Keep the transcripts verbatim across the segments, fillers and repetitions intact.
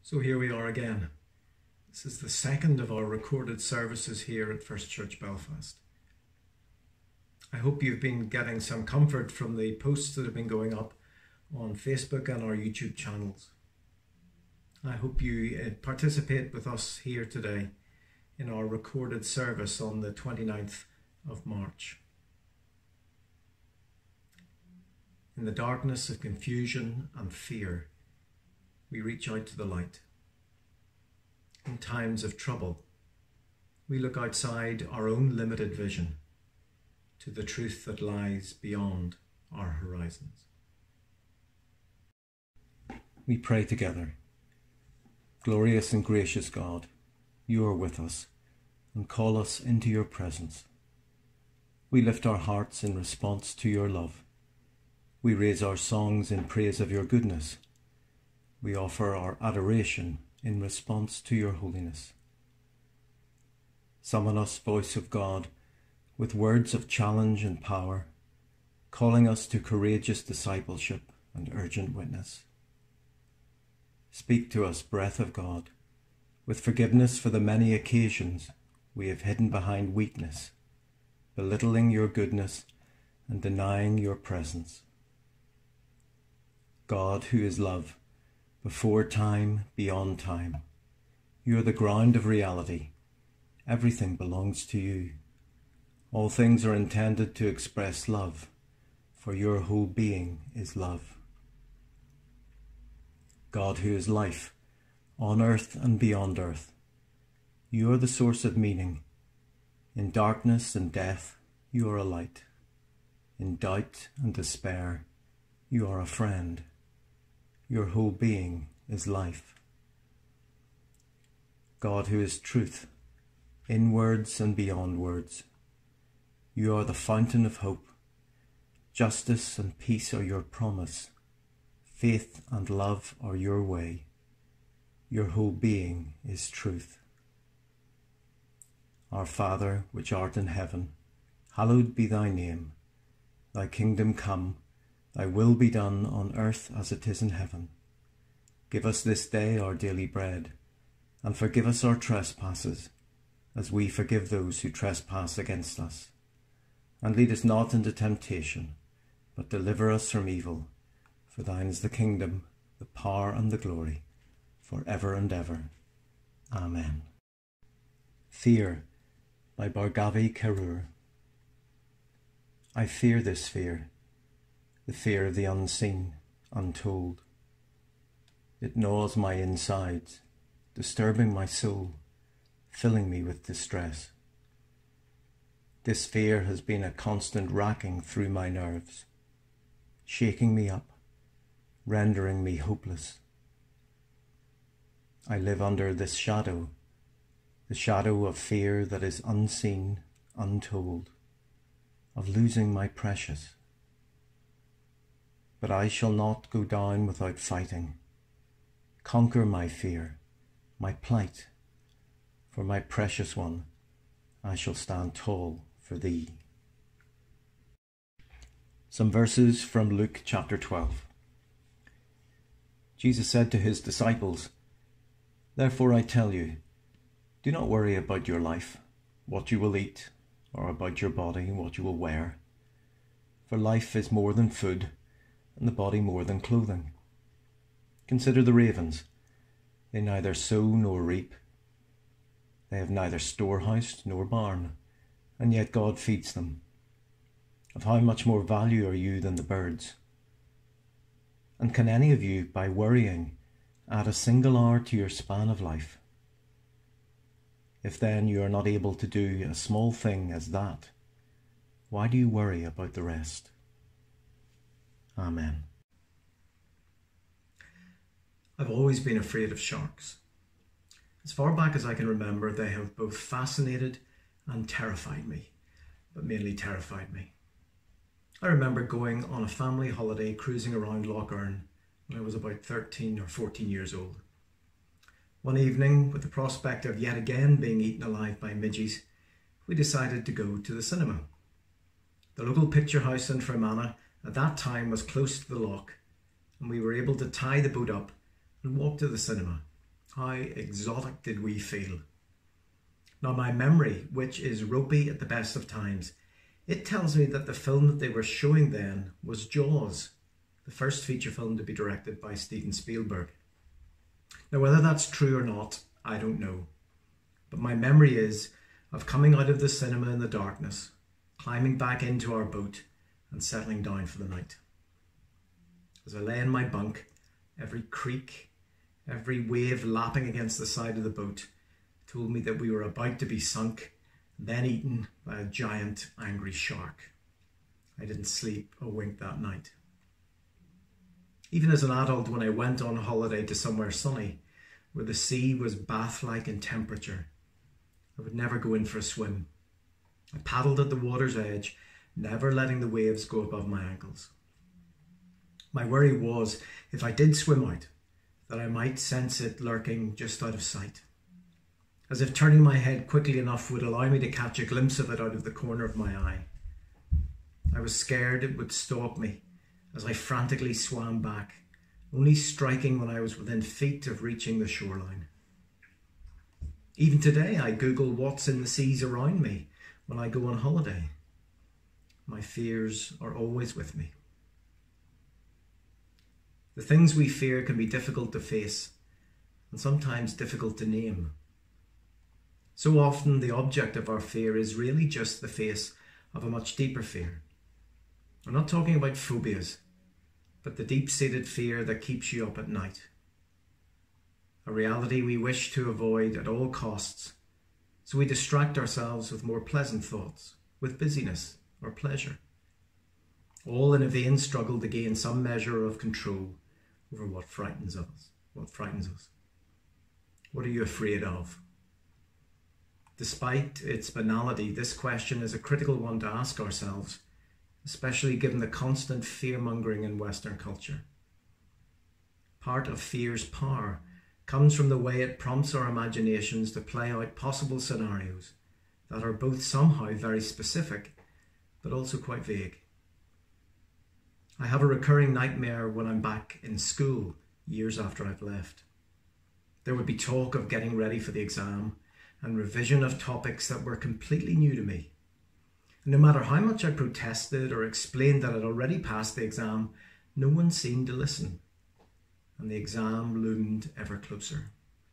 So here we are again. This is the second of our recorded services here at First Church Belfast. I hope you've been getting some comfort from the posts that have been going up on Facebook and our YouTube channels. I hope you participate with us here today in our recorded service on the twenty-ninth of March. In the darkness of confusion and fear, we reach out to the light. In times of trouble, we look outside our own limited vision to the truth that lies beyond our horizons. We pray together. Glorious and gracious God, you are with us and call us into your presence. We lift our hearts in response to your love. We raise our songs in praise of your goodness. We offer our adoration in response to your holiness. Summon us, voice of God, with words of challenge and power, calling us to courageous discipleship and urgent witness. Speak to us, breath of God, with forgiveness for the many occasions we have hidden behind weakness, belittling your goodness and denying your presence. God, who is love, before time, beyond time, you are the ground of reality. Everything belongs to you. All things are intended to express love, for your whole being is love. God, who is life, on earth and beyond earth, you are the source of meaning. In darkness and death, you are a light. In doubt and despair, you are a friend. Your whole being is life. God, who is truth, in words and beyond words, you are the fountain of hope. Justice and peace are your promise. Faith and love are your way. Your whole being is truth. Our Father, which art in heaven, hallowed be thy name. Thy kingdom come, thy will be done on earth as it is in heaven. Give us this day our daily bread, and forgive us our trespasses, as we forgive those who trespass against us. And lead us not into temptation, but deliver us from evil. For thine is the kingdom, the power and the glory, for ever and ever. Amen. Fear, by Bargavi Kerur. I fear this fear, the fear of the unseen, untold. It gnaws my insides, disturbing my soul, filling me with distress. This fear has been a constant racking through my nerves, shaking me up, rendering me hopeless. I live under this shadow, the shadow of fear that is unseen, untold, of losing my precious. But I shall not go down without fighting. Conquer my fear, my plight. For my precious one, I shall stand tall for thee. Some verses from Luke chapter twelve. Jesus said to his disciples, "Therefore I tell you, do not worry about your life, what you will eat, or about your body, what you will wear. For life is more than food, and the body more than clothing. Consider the ravens. They neither sow nor reap. They have neither storehouse nor barn, and yet God feeds them. Of how much more value are you than the birds? And can any of you, by worrying, add a single hour to your span of life? If then you are not able to do a small thing as that, why do you worry about the rest?" Amen. I've always been afraid of sharks. As far back as I can remember, they have both fascinated and terrified me, but mainly terrified me. I remember going on a family holiday cruising around Lough Erne when I was about thirteen or fourteen years old. One evening, with the prospect of yet again being eaten alive by midges, we decided to go to the cinema. The local picture house in Fermanagh at that time was close to the loch, and we were able to tie the boat up and walk to the cinema, How exotic did we feel? Now my memory, which is ropey at the best of times, it tells me that the film that they were showing then was Jaws, the first feature film to be directed by Steven Spielberg. Now whether that's true or not, I don't know. But my memory is of coming out of the cinema in the darkness, climbing back into our boat and settling down for the night. As I lay in my bunk, every creak, every wave lapping against the side of the boat told me that we were about to be sunk, then eaten by a giant angry shark. I didn't sleep a wink that night. Even as an adult, when I went on holiday to somewhere sunny, where the sea was bath-like in temperature, I would never go in for a swim. I paddled at the water's edge, never letting the waves go above my ankles. My worry was, if I did swim out, that I might sense it lurking just out of sight, as if turning my head quickly enough would allow me to catch a glimpse of it out of the corner of my eye. I was scared it would stalk me as I frantically swam back, only striking when I was within feet of reaching the shoreline. Even today, I Google what's in the seas around me when I go on holiday. My fears are always with me. The things we fear can be difficult to face and sometimes difficult to name. So often the object of our fear is really just the face of a much deeper fear. I'm not talking about phobias, but the deep-seated fear that keeps you up at night. A reality we wish to avoid at all costs, so we distract ourselves with more pleasant thoughts, with busyness or pleasure, all in a vain struggle to gain some measure of control over what frightens us. What frightens us. What are you afraid of? Despite its banality, this question is a critical one to ask ourselves, especially given the constant fear-mongering in Western culture. Part of fear's power comes from the way it prompts our imaginations to play out possible scenarios that are both somehow very specific, but also quite vague. I have a recurring nightmare when I'm back in school years after I've left. There would be talk of getting ready for the exam and revision of topics that were completely new to me. And no matter how much I protested or explained that I'd already passed the exam, no one seemed to listen, and the exam loomed ever closer.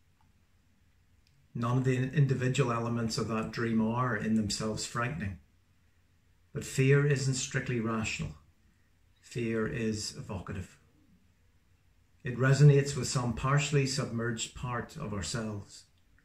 None of the individual elements of that dream are in themselves frightening, but fear isn't strictly rational. Fear is evocative. It resonates with some partially submerged part of ourselves.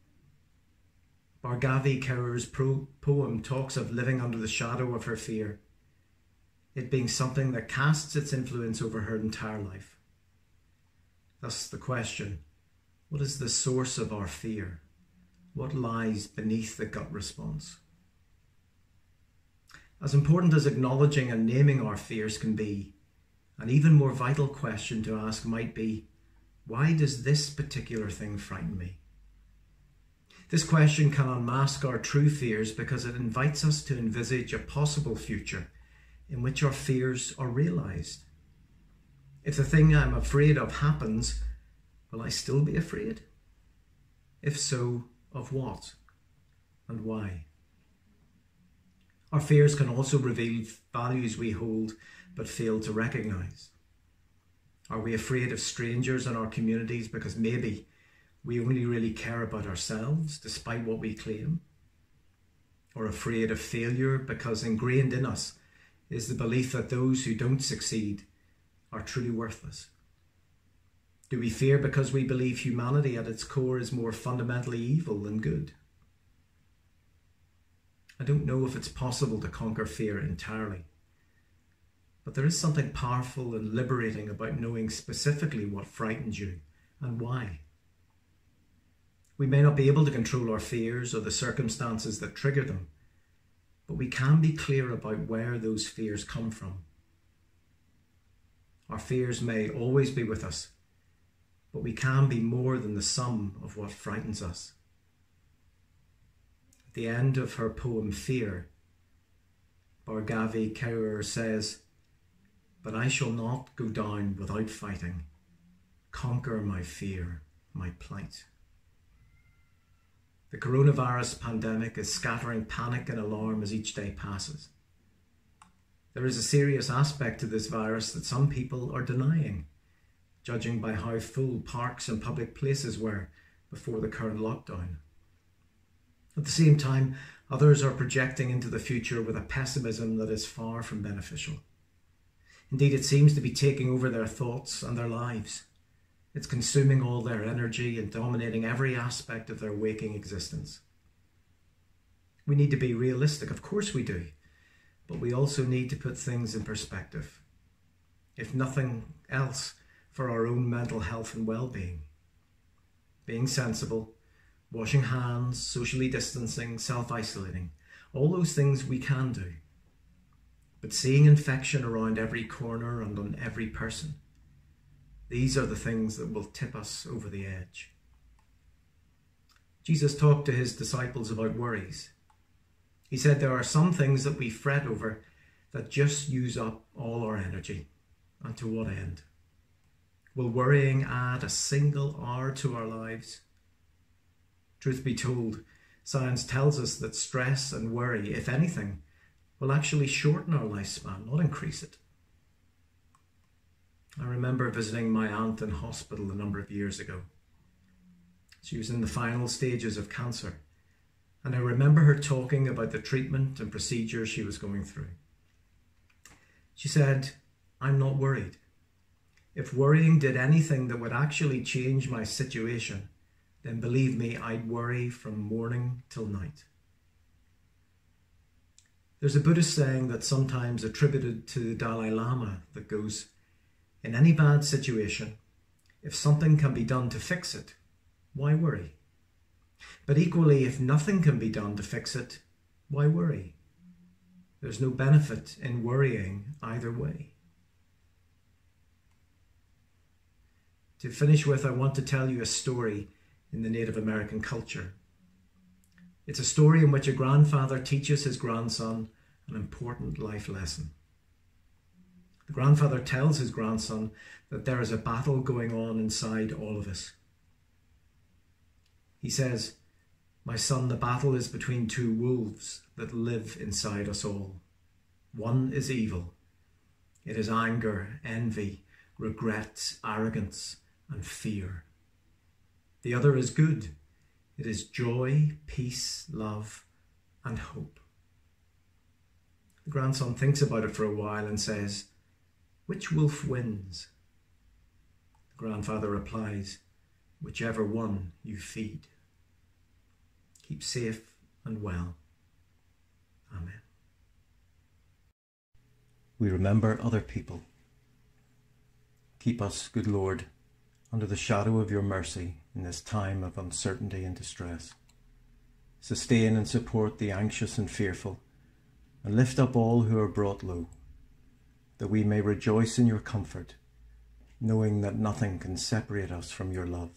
Bhargavi Kaur's poem talks of living under the shadow of her fear, it being something that casts its influence over her entire life. Thus the question, what is the source of our fear? What lies beneath the gut response? As important as acknowledging and naming our fears can be, an even more vital question to ask might be, why does this particular thing frighten me? This question can unmask our true fears because it invites us to envisage a possible future in which our fears are realized. If the thing I'm afraid of happens, will I still be afraid? If so, of what and why? Our fears can also reveal values we hold but fail to recognize. Are we afraid of strangers in our communities because maybe we only really care about ourselves despite what we claim? Or afraid of failure because ingrained in us is the belief that those who don't succeed are truly worthless? Do we fear because we believe humanity at its core is more fundamentally evil than good? I don't know if it's possible to conquer fear entirely, but there is something powerful and liberating about knowing specifically what frightens you and why. We may not be able to control our fears or the circumstances that trigger them, but we can be clear about where those fears come from. Our fears may always be with us, but we can be more than the sum of what frightens us. At the end of her poem Fear, Bhargavi Kaur says, "But I shall not go down without fighting, conquer my fear, my plight." The coronavirus pandemic is scattering panic and alarm as each day passes. There is a serious aspect to this virus that some people are denying, judging by how full parks and public places were before the current lockdown. At the same time, others are projecting into the future with a pessimism that is far from beneficial. Indeed, it seems to be taking over their thoughts and their lives. It's consuming all their energy and dominating every aspect of their waking existence. We need to be realistic, of course we do, but we also need to put things in perspective. If nothing else, for our own mental health and well-being. Being sensible, washing hands, socially distancing, self-isolating, all those things we can do. But seeing infection around every corner and on every person, these are the things that will tip us over the edge. Jesus talked to his disciples about worries. He said there are some things that we fret over that just use up all our energy. And to what end? Will worrying add a single hour to our lives? Truth be told, science tells us that stress and worry, if anything, will actually shorten our lifespan, not increase it. I remember visiting my aunt in hospital a number of years ago. She was in the final stages of cancer, and I remember her talking about the treatment and procedures she was going through. She said, "I'm not worried. If worrying did anything that would actually change my situation, then believe me, I'd worry from morning till night." There's a Buddhist saying that's sometimes attributed to the Dalai Lama that goes, "In any bad situation, if something can be done to fix it, why worry? But equally, if nothing can be done to fix it, why worry? There's no benefit in worrying either way." To finish with, I want to tell you a story in the Native American culture. It's a story in which a grandfather teaches his grandson an important life lesson. The grandfather tells his grandson that there is a battle going on inside all of us. He says, "My son, the battle is between two wolves that live inside us all. One is evil. It is anger, envy, regret, arrogance, and fear. The other is good. It is joy, peace, love, and hope." The grandson thinks about it for a while and says, "Which wolf wins?" The grandfather replies, "Whichever one you feed." Keep safe and well. Amen. We remember other people. Keep us, good Lord, under the shadow of your mercy in this time of uncertainty and distress. Sustain and support the anxious and fearful, and lift up all who are brought low, that we may rejoice in your comfort, knowing that nothing can separate us from your love.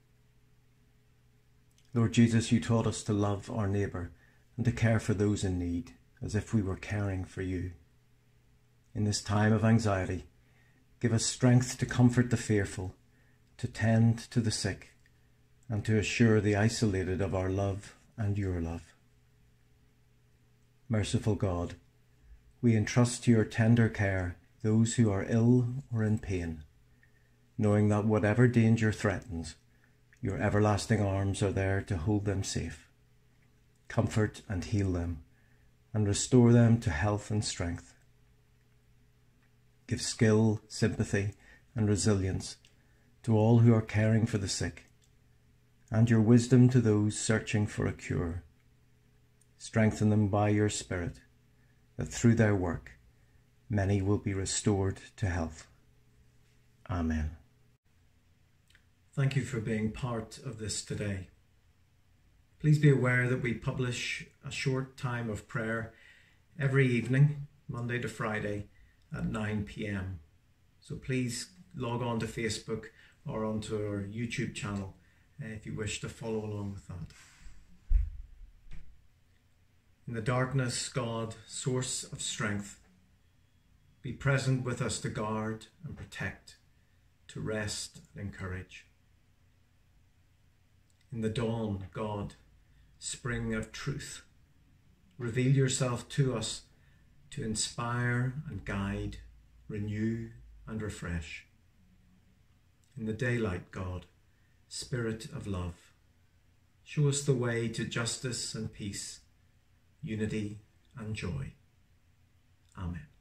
Lord Jesus, you taught us to love our neighbour and to care for those in need, as if we were caring for you. In this time of anxiety, give us strength to comfort the fearful, to tend to the sick, and to assure the isolated of our love and your love. Merciful God, we entrust to your tender care those who are ill or in pain, knowing that whatever danger threatens, your everlasting arms are there to hold them safe, comfort and heal them, and restore them to health and strength. Give skill, sympathy, and resilience to all who are caring for the sick, and your wisdom to those searching for a cure. Strengthen them by your Spirit, that through their work many will be restored to health. Amen. Thank you for being part of this today. Please be aware that we publish a short time of prayer every evening, Monday to Friday at nine p m. So please log on to Facebook or onto our YouTube channel if you wish to follow along with that. In the darkness, God, source of strength, be present with us to guard and protect, to rest and encourage. In the dawn, God, spring of truth. Reveal yourself to us to inspire and guide, renew and refresh. In the daylight, God, Spirit of love, show us the way to justice and peace, unity and joy. Amen.